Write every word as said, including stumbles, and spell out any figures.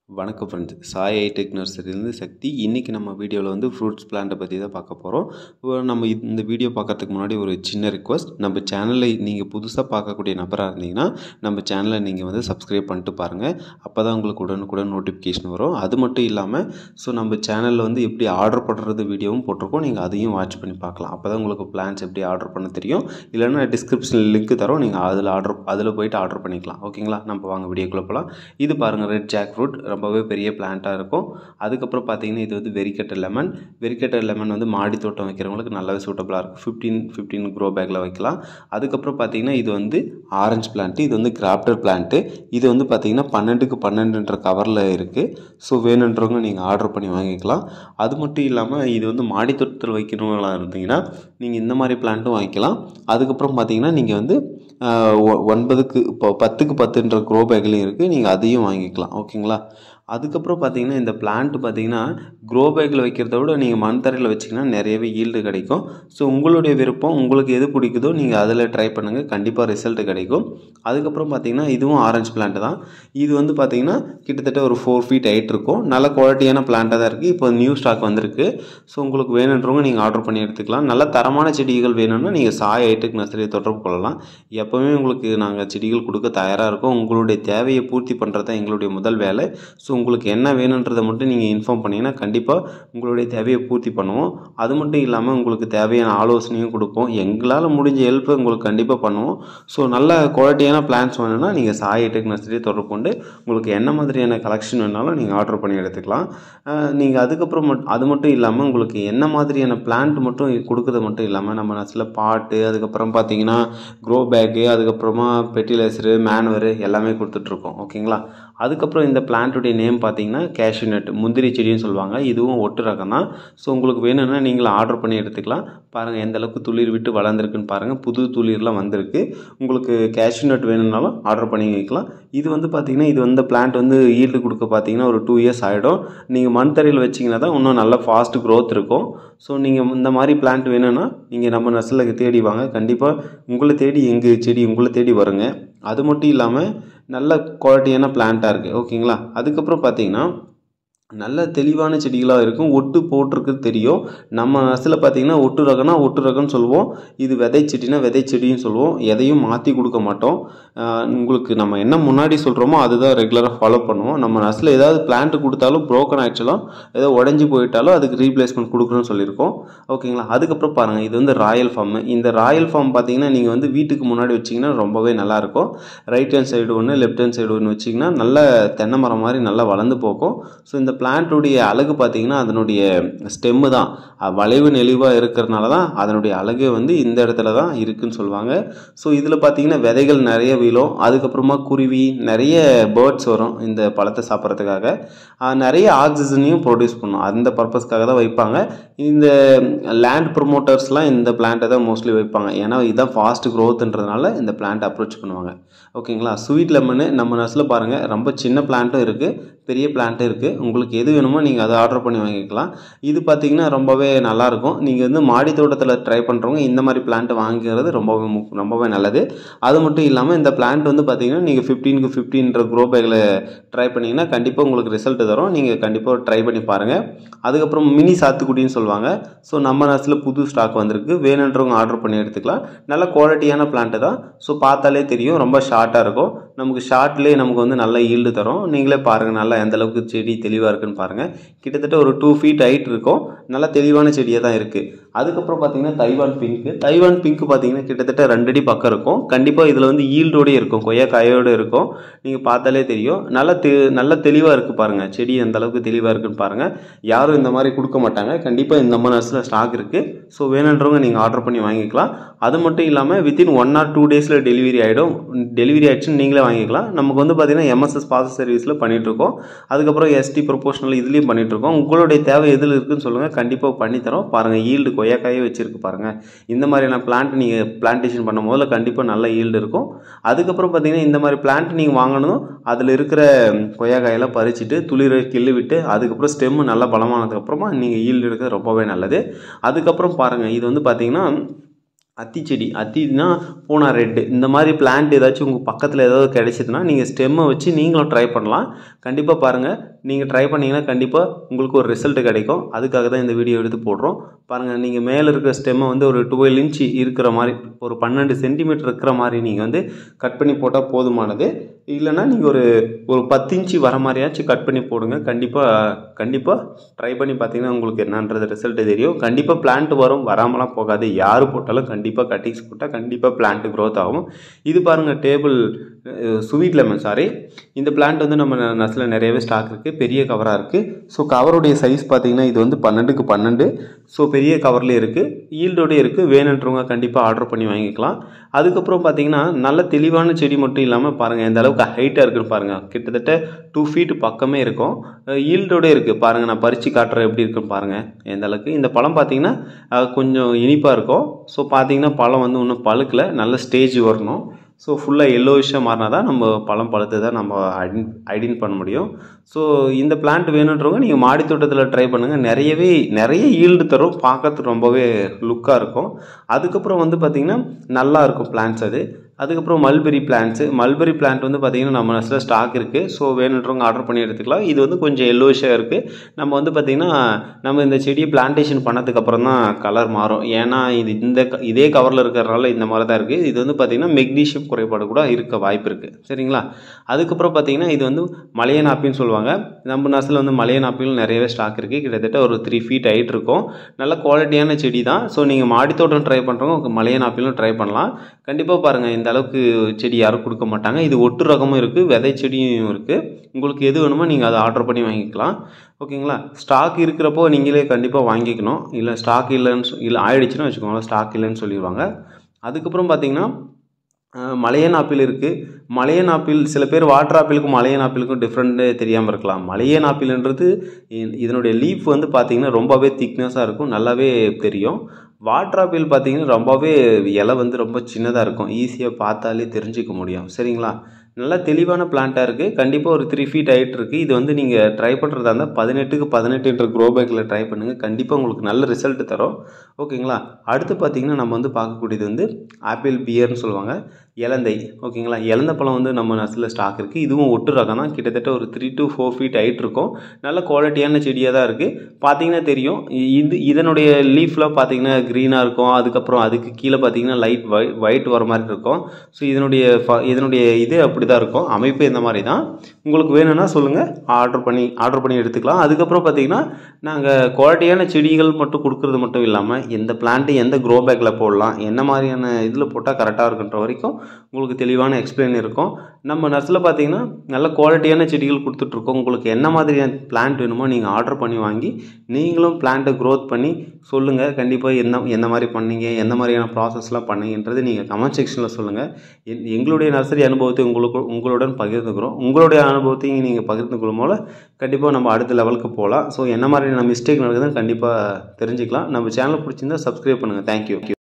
வணக்கம் friends, Sai hitech நர்சரியிலேருந்து சக்தி. இன்றைக்கி நம்ம வீடியோவில் வந்து ஃப்ரூட்ஸ் பிளான்ட்டை பற்றி தான் பார்க்க போகிறோம். நம்ம இந்த வீடியோ பார்க்குறதுக்கு முன்னாடி ஒரு சின்ன ரிக்வஸ்ட், நம்ம சேனலில் நீங்கள் புதுசாக பார்க்கக்கூடிய நபராக இருந்தீங்கன்னா நம்ம சேனலை நீங்கள் வந்து சப்ஸ்கிரைப் பண்ணிட்டு பாருங்கள். அப்போ தான் உங்களுக்கு உடனுக்குடன் நோட்டிஃபிகேஷன் வரும். அது மட்டும் இல்லாமல் ஸோ நம்ம சேனலில் வந்து எப்படி ஆர்டர் பண்ணுறது வீடியோவும் போட்டிருக்கோம், நீங்கள் அதையும் வாட்ச் பண்ணி பார்க்கலாம். அப்போ தான் உங்களுக்கு பிளான்ஸ் எப்படி ஆர்டர் பண்ண தெரியும். இல்லைன்னா டிஸ்கிரிப்ஷனில் லிங்க் தரோம், நீங்கள் அதில் ஆர்டர் அதில் போய்ட்டு ஆர்டர் பண்ணிக்கலாம். ஓகேங்களா? நம்ம வாங்க வீடியோக்குள்ளே போகலாம். இது பாருங்கள், ரெட் ஜாக் ஃப்ரூட் ரொம்பவே பெரிய பிளான்ட்டாக இருக்கும். அதுக்கப்புறம் பார்த்தீங்கன்னா இது வந்து வெரிக்கட்டர் லெமன். வெரிக்கட்டர் லெமன் வந்து மாடி தோட்டம் வைக்கிறவங்களுக்கு நல்லாவே சூட்டபுளாக இருக்கும். ஃபிஃப்டீன் ஃபிஃப்டீன் க்ரோ பேக்கில் வைக்கலாம். அதுக்கப்புறம் பார்த்தீங்கன்னா இது வந்து ஆரஞ்சு பிளான்ட்டு. இது வந்து கிராப்டர் பிளான்ட்டு. இது வந்து பார்த்தீங்கன்னா பன்னெண்டுக்கு பன்னெண்டுன்ற கவரில் இருக்குது. ஸோ வேணுன்றவங்க நீங்கள் ஆர்டர் பண்ணி வாங்கிக்கலாம். அது மட்டும் இல்லாமல் இது வந்து மாடி தோட்டத்தில் வைக்கிறவங்களாக இருந்தீங்கன்னா நீங்கள் இந்த மாதிரி பிளான்ட்டும் வாங்கிக்கலாம். அதுக்கப்புறம் பார்த்தீங்கன்னா நீங்கள் வந்து ஒன்பதுக்கு இப்போ பத்துக்கு பத்துன்ற க்ரோ பேக்லேயும் இருக்குது, நீங்கள் அதையும் வாங்கிக்கலாம். ஓகேங்களா? அதுக்கப்புறம் பார்த்தீங்கன்னா இந்த பிளான்ட் பார்த்தீங்கன்னா க்ரோ பேக்கில் வைக்கிறத விட நீங்கள் மண் தரையில் வச்சிங்கன்னா நிறையவே ஈல்டு கிடைக்கும். ஸோ உங்களுடைய விருப்பம், உங்களுக்கு எது பிடிக்குதோ நீங்கள் அதில் ட்ரை பண்ணுங்கள், கண்டிப்பாக ரிசல்ட் கிடைக்கும். அதுக்கப்புறம் பார்த்தீங்கன்னா இதுவும் ஆரஞ்சு பிளான்ட் தான். இது வந்து பார்த்தீங்கன்னா கிட்டத்தட்ட ஒரு ஃபோர் ஃபீட் ஹைட் இருக்கும். நல்ல குவாலிட்டியான பிளான்ட்டாக தான் இருக்குது. இப்போ நியூ ஸ்டாக் வந்திருக்கு. ஸோ உங்களுக்கு வேணுன்றவங்க நீங்கள் ஆர்டர் பண்ணி எடுத்துக்கலாம். நல்ல தரமான செடிகள் வேணும்னா நீங்கள் சாய் ஹைடெக் நர்சரியை தொடர்பு கொள்ளலாம். எப்போவுமே உங்களுக்கு நாங்கள் செடிகள் கொடுக்க தயாராக இருக்கோம். உங்களுடைய தேவையை பூர்த்தி பண்ணுறது தான் எங்களுடைய முதல் வேலை. ஸோ உங்களுக்கு என்ன வேணுன்றதை மட்டும் நீங்கள் இன்ஃபார்ம் பண்ணிங்கன்னா கண்டிப்பாக உங்களுடைய தேவையை பூர்த்தி பண்ணுவோம். அது மட்டும் இல்லாமல் உங்களுக்கு தேவையான ஆலோசனையும் கொடுப்போம். எங்களால் முடிஞ்ச ஹெல்ப்பை உங்களுக்கு கண்டிப்பாக பண்ணுவோம். ஸோ நல்ல குவாலிட்டியான பிளான்ஸ் வேணும்னா நீங்கள் சாய் ஹைடெக் நர்சரியை தொடர்பு கொண்டு உங்களுக்கு என்ன மாதிரியான கலெக்ஷன் வேணாலும் நீங்கள் ஆர்டர் பண்ணி எடுத்துக்கலாம். நீங்கள் அதுக்கப்புறம் மட் அது மட்டும் இல்லாமல் உங்களுக்கு என்ன மாதிரியான பிளான்ட் மட்டும் கொடுக்குறது மட்டும் இல்லாமல் நம்ம நர்சரியில் பாட்டு, அதுக்கப்புறம் பார்த்தீங்கன்னா க்ரோ பேக்கு, அதுக்கப்புறமா ஃபெர்டிலைசரு, மேனுவரு எல்லாமே கொடுத்துட்ருக்கோம். ஓகேங்களா? அதுக்கப்புறம் இந்த பிளான்ட்டுடைய நேம் பார்த்தீங்கன்னா கேஷ்யூ நட், முந்திரி செடின்னு சொல்லுவாங்க. இதுவும் ஒட்டு ரகம் தான். ஸோ உங்களுக்கு வேணும்னா நீங்கள் ஆர்டர் பண்ணி எடுத்துக்கலாம். பாருங்கள் எந்த அளவுக்கு துளிர் விட்டு வளர்ந்துருக்குன்னு பாருங்கள். புது துளிர்லாம் வந்திருக்கு. உங்களுக்கு கேஷ்யூ நட் வேணும்னாலும் ஆர்டர் பண்ணி வைக்கலாம். இது வந்து பார்த்தீங்கன்னா இது வந்து பிளான்ட் வந்து ஈல்டு கொடுக்க பார்த்தீங்கன்னா ஒரு டூ இயர்ஸ் ஆகிடும். நீங்கள் மண் தரையில் வச்சிங்கன்னா தான் இன்னும் நல்ல ஃபாஸ்ட் க்ரோத் இருக்கும். ஸோ நீங்கள் இந்த மாதிரி பிளான்ட் வேணும்னா நீங்கள் நம்ம நர்சரியில் தேடி வாங்க. கண்டிப்பாக உங்களை தேடி எங்கள் செடி உங்களை தேடி வருங்க. அது மட்டும் இல்லாமல் நல்ல குவாலிட்டியான பிளான்ட்டாக இருக்குது. ஓகேங்களா? அதுக்கப்புறம் பார்த்தீங்கன்னா நல்ல தெளிவான செடிகளாக இருக்கும். ஒட்டு போட்டிருக்கு தெரியும். நம்ம நர்சரியில் பார்த்தீங்கன்னா ஒட்டு ரகம்னா ஒட்டு ரகம்னு சொல்லுவோம். இது விதை செடினா விதை செடின்னு சொல்லுவோம். எதையும் மாற்றி கொடுக்க மாட்டோம். உங்களுக்கு நம்ம என்ன முன்னாடி சொல்கிறோமோ அதுதான் ரெகுலராக ஃபாலோ பண்ணுவோம். நம்ம நர்சரியில் ஏதாவது பிளான்ட் கொடுத்தாலும் ப்ரோக்கன் ஆக்சுவலாக ஏதோ உடஞ்சி போயிட்டாலும் அதுக்கு ரீப்ளேஸ்மெண்ட் கொடுக்குறோன்னு சொல்லியிருக்கோம். ஓகேங்களா? அதுக்கப்புறம் பாருங்கள், இது வந்து ராயல் ஃபார்ம். இந்த ராயல் ஃபார்ம் பார்த்தீங்கன்னா நீங்கள் வந்து வீட்டுக்கு முன்னாடி வச்சிங்கன்னா ரொம்பவே நல்லாயிருக்கும். ரைட் ஹேண்ட் சைடு ஒன்று, லெஃப்ட் ஹேண்ட் சைடு ஒன்று வச்சிங்கன்னா நல்ல தென்னை மரம் மாதிரி நல்லா வளர்ந்து போகும். ஸோ இந்த பிளான்ட்டுடைய அழகு பார்த்தீங்கன்னா அதனுடைய ஸ்டெம்மு தான் வளைவு நெளிவாக இருக்கிறதுனால தான் அதனுடைய அழகு வந்து இந்த இடத்துல தான் இருக்குதுன்னு சொல்லுவாங்க. ஸோ இதில் பார்த்தீங்கன்னா விதைகள் நிறைய விழும். அதுக்கப்புறமா குருவி நிறைய பேர்ட்ஸ் வரும் இந்த பழத்தை சாப்பிட்றதுக்காக. நிறைய ஆக்சிஜனையும் ப்ரொடியூஸ் பண்ணும். அந்த பர்பஸ்க்காக தான் வைப்பாங்க. இந்த லேண்ட் ப்ரொமோட்டர்ஸ்லாம் இந்த பிளான்ட்டை தான் மோஸ்ட்லி வைப்பாங்க. ஏன்னா இதுதான் ஃபாஸ்ட் க்ரோத்ன்றதுனால இந்த பிளான்ட் அப்ரோச் பண்ணுவாங்க. ஓகேங்களா? ஸ்வீட் லெமனு நம்ம நர்சரியில் பாருங்கள் ரொம்ப சின்ன பிளான்ட்டும் இருக்குது, பெரிய பிளான்ட்டும் இருக்குது. உங்களுக்கு எது வேணுமோ நீங்கள் அதை ஆர்டர் பண்ணி வாங்கிக்கலாம். இது பார்த்தீங்கன்னா ரொம்பவே நல்லாயிருக்கும். நீங்கள் வந்து மாடி தோட்டத்தில் ட்ரை பண்ணுறவங்க இந்த மாதிரி பிளான்ட் வாங்கிக்கிறது ரொம்பவே ரொம்பவே நல்லது. அது மட்டும் இல்லாமல் இந்த பிளான்ட் வந்து பார்த்தீங்கன்னா நீங்கள் ஃபிஃப்டீனுக்கு ஃபிஃப்டீன்ற க்ரோ பேக்கில் ட்ரை பண்ணிங்கன்னா கண்டிப்பாக உங்களுக்கு ரிசல்ட் தரும். நீங்கள் கண்டிப்பாக ட்ரை பண்ணி பாருங்கள். அதுக்கப்புறம் மினி சாத்துக்குடின்னு சொல்லுவாங்க. ஸோ நம்ம நர்சரியில் புது ஸ்டாக் வந்திருக்கு. வேணுன்றவங்க ஆர்டர் பண்ணி எடுத்துக்கலாம். நல்ல குவாலிட்டியான பிளான்ட்டு தான். ஸோ பார்த்தாலே தெரியும், ரொம்ப ஷார்ட்டாக இருக்கும். நமக்கு ஷார்ட்லேயே நமக்கு வந்து நல்ல ஈல்டு தரும். நீங்களே பாருங்கள் நல்லா எந்த அளவுக்கு செடி தெளிவாக இருக்குன்னு பாருங்கள். கிட்டத்தட்ட ஒரு டூ ஃபீட் ஹைட் இருக்கும். நல்ல தெளிவான செடியாக தான் இருக்குது. அதுக்கப்புறம் பார்த்தீங்கன்னா தைவான் பிங்க்கு. தைவான் பிங்க்கு பார்த்தீங்கன்னா கிட்டத்தட்ட ரெண்டு அடி பக்கம் இருக்கும். கண்டிப்பாக இதில் வந்து ஈல்டோடே இருக்கும், கொய்யா காயோடு இருக்கும். நீங்கள் பார்த்தாலே தெரியும். நல்ல தெ நல்ல தெளிவாக இருக்குது பாருங்கள். செடி எந்த அளவுக்கு தெளிவாக இருக்குன்னு பாருங்கள். யாரும் இந்த மாதிரி கொடுக்க மாட்டாங்க. கண்டிப்பாக இந்த மாதிரி நர்சரியில் ஸ்டாக் இருக்குது. ஸோ வேணுன்றவங்க நீங்கள் ஆர்டர் பண்ணி வாங்கிக்கலாம். அது மட்டும் இல்லாமல் வித்தின் ஒன் ஆர் டூ டேஸில் டெலிவரி ஆகிடும். டெலிவரி ஆகிடுச்சுன்னு நீங்களே வாங்கிக்கலாம். நமக்கு வந்து பார்த்தீங்கன்னா எம்எஸ்எஸ் பாஸ் சர்வீஸில் பண்ணிகிட்ருக்கோம். அதுக்கப்புறம் எஸ்டி ப்ரொபோஷனல் இதுலேயும் பண்ணிகிட்ருக்கோம். உங்களுடைய தேவை எதில் இருக்குதுன்னு சொல்லுங்கள், கண்டிப்பாக பண்ணித்தரோம். பாருங்கள் ஈல்டு கொய்யாக்காயே வச்சுருக்கு பாருங்கள். இந்த மாதிரியான பிளான்ட் நீங்கள் பிளான்டேஷன் பண்ணும் போதில் கண்டிப்பாக நல்ல ஈல்டு இருக்கும். அதுக்கப்புறம் பார்த்தீங்கன்னா இந்த மாதிரி பிளான்ட் நீங்கள் வாங்கணும், அதில் இருக்கிற கொய்யாக்காயெல்லாம் பறிச்சுட்டு துளிரை கிள்ளி விட்டு அதுக்கப்புறம் ஸ்டெம்மு நல்லா பலமானதுக்கப்புறமா நீங்கள் ஈல்டு எடுக்கிறது ரொம்பவே நல்லது. அதுக்கப்புறம் பாருங்கள், இது வந்து பார்த்தீங்கன்னா அத்தி செடி, அத்தினா பூனா ரெட்டு, இந்த மாதிரி பிளான்ட் ஏதாச்சும் உங்கள் பக்கத்தில் ஏதாவது கிடைச்சிதுன்னா நீங்கள் ஸ்டெம்மை வச்சு நீங்களும் ட்ரை பண்ணலாம். கண்டிப்பாக பாருங்கள், நீங்கள் ட்ரை பண்ணிங்கன்னா கண்டிப்பாக உங்களுக்கு ஒரு ரிசல்ட் கிடைக்கும். அதுக்காக தான் இந்த வீடியோ எடுத்து போடுறோம். பாருங்கள், நீங்கள் மேலே இருக்கிற ஸ்டெம்மை வந்து ஒரு டுவெல் இன்ச்சு இருக்கிற மாதிரி, ஒரு பன்னெண்டு சென்டிமீட்டர் இருக்கிற மாதிரி நீங்கள் வந்து கட் பண்ணி போட்டால் போதுமானது. இல்லைனா நீங்கள் ஒரு ஒரு பத்து இன்ச்சு வர மாதிரியாச்சும் கட் பண்ணி போடுங்க. கண்டிப்பாக கண்டிப்பாக ட்ரை பண்ணி பார்த்தீங்கன்னா உங்களுக்கு என்னன்றது ரிசல்ட்டு தெரியும். கண்டிப்பாக பிளான்ட் வரும், வராமலாம் போகாது. யார் போட்டாலும் கண்டிப்பாக கட்டிங்ஸ் போட்டால் கண்டிப்பாக பிளான்ட் க்ரோத் ஆகும். இது பாருங்கள், டேபிள் ஸ்வீட் லெமன், சாரி. இந்த பிளான்ட் வந்து நம்ம நர்சரியில் நிறையவே ஸ்டாக் இருக்குது, பெரிய கவராக இருக்குது. ஸோ கவருடைய சைஸ் பார்த்தீங்கன்னா இது வந்து பன்னெண்டுக்கு பன்னெண்டு. ஸோ பெரிய கவர்லேயே இருக்குது, ஈல்டோடய இருக்குது. வேணுன்றவங்க கண்டிப்பாக ஆர்டர் பண்ணி வாங்கிக்கலாம். அதுக்கப்புறம் பார்த்தீங்கன்னா நல்ல தெளிவான செடி மட்டும் இல்லாமல் பாருங்கள் எந்த அளவுக்கு ஹைட்டாக இருக்குன்னு பாருங்கள். கிட்டத்தட்ட டூ ஃபீட் பக்கமே இருக்கும். ஈல்டோட இருக்குது பாருங்கள். நான் பறித்து காட்டுறேன் எப்படி இருக்குன்னு பாருங்கள் எந்த அளவுக்கு. இந்த பழம் பார்த்தீங்கன்னா கொஞ்சம் இனிப்பாக இருக்கும். ஸோ பார்த்தீங்கன்னா பழம் வந்து இன்னும் பழுக்கலை, நல்ல ஸ்டேஜ் வரணும். ஸோ ஃபுல்லாக எல்லோயிஷாக மாறினா தான் நம்ம பழம் பழுத்து தான் நம்ம ஐடென் ஐடென்ட் பண்ண முடியும். ஸோ இந்த பிளான்ட் வேணுன்றவங்க நீங்கள் மாடி தோட்டத்தில் ட்ரை பண்ணுங்கள். நிறையவே நிறைய ஈல்டு தரும், பார்க்கறதுக்கு ரொம்பவே லுக்காக இருக்கும். அதுக்கப்புறம் வந்து பார்த்திங்கன்னா நல்லா இருக்கும் பிளான்ட்ஸ் அது. அதுக்கப்புறம் மல்பெரி பிளான்ட்ஸு, மல்பெரி பிளான்ட் வந்து பார்த்திங்கன்னா நம்ம நர்சரியில் ஸ்டாக் இருக்குது. ஸோ வேணுன்றவங்க ஆர்டர் பண்ணி எடுத்துக்கலாம். இது வந்து கொஞ்சம் எல்லோயிஷாக இருக்குது. நம்ம வந்து பார்த்திங்கன்னா நம்ம இந்த செடியை பிளான்டேஷன் பண்ணதுக்கப்புறம் தான் கலர் மாறும். ஏன்னா இது இந்த இதே கவரில் இருக்கிறனால இந்த மாதிரி தான் இருக்குது. இது வந்து பார்த்திங்கன்னா மெக்னீஷியம் குறைபாடு கூட இருக்க வாய்ப்பு இருக்குது, சரிங்களா. அதுக்கப்புறம் பார்த்திங்கன்னா இது வந்து மலையன் ஆப்பிள்னு சொல்லுவாங்க. நம்ம நர்சரியில் வந்து மலையன் ஆப்பிள் நிறையவே ஸ்டாக் இருக்குது. கிட்டத்தட்ட ஒரு த்ரீ ஃபீட் ஹைட் இருக்கும். நல்ல குவாலிட்டியான செடி தான். ஸோ நீங்கள் மாடித்தோட்டம் ட்ரை பண்ணுறவங்க மலையன் ஆப்பிளும் ட்ரை பண்ணலாம். கண்டிப்பாக பாருங்கள், இந்த அளவுக்கு செடி யாரும் கொடுக்க மாட்டாங்க. இது ஒட்டு ரகமும் இருக்குது, விதை செடியும் இருக்குது. உங்களுக்கு எது வேணுமோ நீங்கள் அதை ஆர்டர் பண்ணி வாங்கிக்கலாம், ஓகேங்களா. ஸ்டாக் இருக்கிறப்போ நீங்களே கண்டிப்பாக வாங்கிக்கணும். இல்லை ஸ்டாக் இல்லைன்னு இல்லை ஆயிடுச்சுன்னு வச்சுக்கோங்களேன், ஸ்டாக் இல்லைன்னு சொல்லிடுவாங்க. அதுக்கப்புறம் பார்த்திங்கன்னா மலையன் ஆப்பிள் இருக்குது. மலையன் ஆப்பிள், சில பேர் வாட்டர் ஆப்பிளுக்கும் மலையன் ஆப்பிளுக்கும் டிஃப்ரெண்ட்டே தெரியாமல் இருக்கலாம். மலையன் ஆப்பிள்ன்றது இதனுடைய லீஃப் வந்து பார்த்திங்கன்னா ரொம்பவே திக்னஸாக இருக்கும், நல்லாவே தெரியும். வாட்டர் ஆப்பிள் பார்த்திங்கன்னா ரொம்பவே இலை வந்து ரொம்ப சின்னதாக இருக்கும், ஈஸியாக பார்த்தாலே தெரிஞ்சிக்க முடியும், சரிங்களா. நல்லா தெளிவான பிளான்ட்டாக இருக்குது. கண்டிப்பாக ஒரு த்ரீ ஃபீட் ஹைட் இருக்குது. இது வந்து நீங்கள் ட்ரை பண்ணுறதா இருந்தால் பதினெட்டுக்கு பதினெட்டுன்ற க்ரோ பேக்கில் ட்ரை பண்ணுங்கள். கண்டிப்பாக உங்களுக்கு நல்ல ரிசல்ட் தரும், ஓகேங்களா. அடுத்து பார்த்திங்கன்னா நம்ம வந்து பார்க்கக்கூடியது வந்து ஆப்பிள் பியர்னு சொல்லுவாங்க, இலந்தை, ஓகேங்களா. இலந்த பழம் வந்து நம்ம நர்சரியில் ஸ்டாக் இருக்குது. இதுவும் ஒட்டு ரகம் தான். கிட்டத்தட்ட ஒரு three to four feet height இருக்கும். நல்ல குவாலிட்டியான செடியாக தான் இருக்குது. பார்த்தீங்கன்னா தெரியும். இது இதனுடைய லீஃப்லாம் பார்த்தீங்கன்னா க்ரீனாக இருக்கும். அதுக்கப்புறம் அதுக்கு கீழே பார்த்தீங்கன்னா லைட் வை ஒயிட் வர மாதிரி இருக்கும். ஸோ இதனுடைய ஃப இதனுடைய இது அப்படி தான் இருக்கும், அமைப்பு இந்த மாதிரி தான். உங்களுக்கு வேணும்னா சொல்லுங்கள், ஆர்டர் பண்ணி ஆர்டர் பண்ணி எடுத்துக்கலாம். அதுக்கப்புறம் பார்த்தீங்கன்னா நாங்கள் குவாலிட்டியான செடிகள் மட்டும் கொடுக்குறது மட்டும் இல்லாமல் எந்த பிளான்ட்டு எந்த க்ரோ பேக்கில் போடலாம், என்ன மாதிரியான இதில் போட்டால் கரெக்டாக இருக்குன்ற வரைக்கும் உங்களுக்கு தெளிவான எக்ஸ்பிளைன் இருக்கும். நம்ம நர்சரியில் பார்த்தீங்கன்னா நல்ல குவாலிட்டியான செடிகள் கொடுத்துட்ருக்கோம். உங்களுக்கு என்ன மாதிரியான பிளான்ட் வேணுமோ நீங்கள் ஆர்டர் பண்ணி வாங்கி நீங்களும் பிளான்ட்டை க்ரோத் பண்ணி சொல்லுங்கள். கண்டிப்பாக என்ன எந்த மாதிரி பண்ணீங்க, எந்த மாதிரியான ப்ராசஸ்லாம் பண்ணீங்கன்றது நீங்கள் கமெண்ட் செக்ஷனில் சொல்லுங்கள். எங்களுடைய நர்சரி அனுபவத்தை உங்களுக்கு உங்களுடன் பகிர்ந்துக்கிறோம். உங்களுடைய அனுபவத்தையும் நீங்கள் பகிர்ந்து கொள்ளும் போல கண்டிப்பாக நம்ம அடுத்த லெவலுக்கு போகலாம். ஸோ என்ன மாதிரியான மிஸ்டேக் நடக்குதுன்னு கண்டிப்பாக தெரிஞ்சுக்கலாம். நம்ம சேனல் பிடிச்சிருந்தா சப்ஸ்கிரைப் பண்ணுங்கள். தேங்க்யூ.